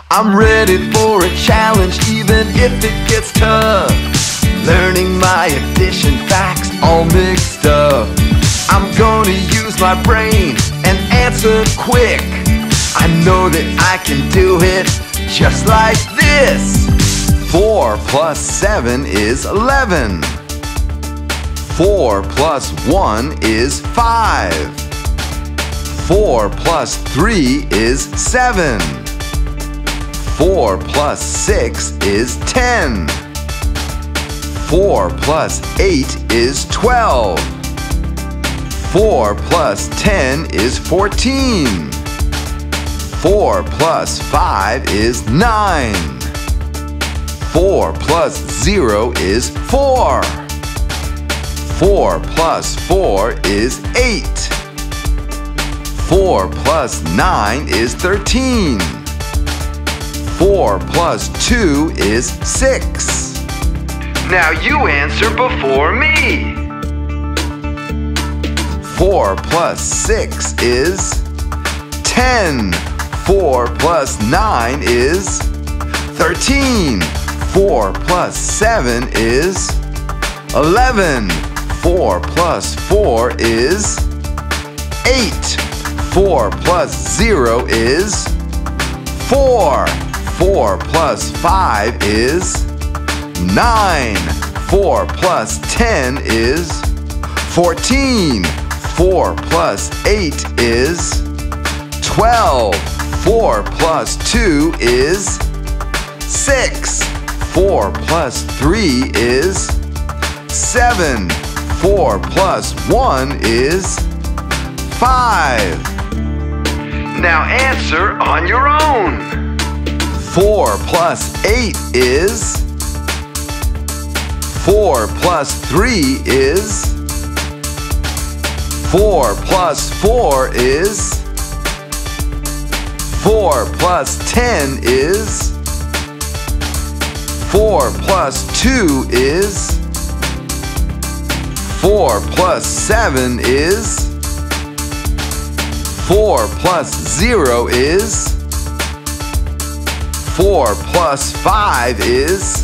I'm ready for a challenge, even if it gets tough. Learning my addition facts all mixed up. I'm gonna use my brain and answer quick. I know that I can do it just like this. 4 plus 7 is 11. 4 plus 1 is 5. 4 plus 3 is 7. 4 plus 6 is 10. 4 plus 8 is 12. 4 plus 10 is 14. 4 plus 5 is 9. 4 plus 0 is 4. 4 plus 4 is 8. 4 plus 9 is 13. 4 plus 2 is 6. Now you answer before me. 4 plus 6 is 10. 4 plus 9 is 13. 4 plus 7 is 11. 4 plus 4 is 8. 4 plus 0 is 4. 4 plus 5 is 9. 4 plus 10 is 14. 4 plus 8 is 12. 4 plus 2 is 6. 4 plus 3 is 7. 4 plus 1 is 5. Now answer on your own. 4 plus 8 is 4 plus 3 is 4 plus 4 is 4 plus 10 is 4 plus 2 is 4 plus 7 is 4 plus 0 is 4 plus 5 is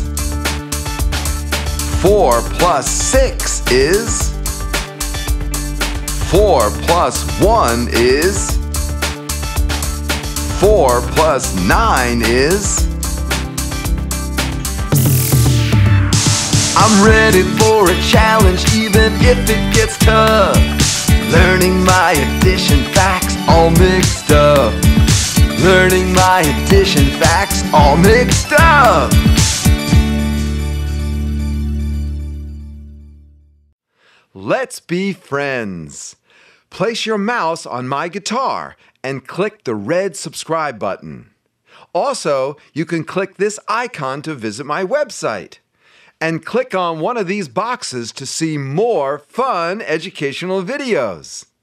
4 plus 6 is 4 plus 1 is 4 plus 9 is. I'm ready for a challenge, even if it gets tough. Learning my addition facts all mixed up. Learning my addition facts all mixed up. Let's be friends. Place your mouse on my guitar and click the red subscribe button. Also, you can click this icon to visit my website. And click on one of these boxes to see more fun educational videos.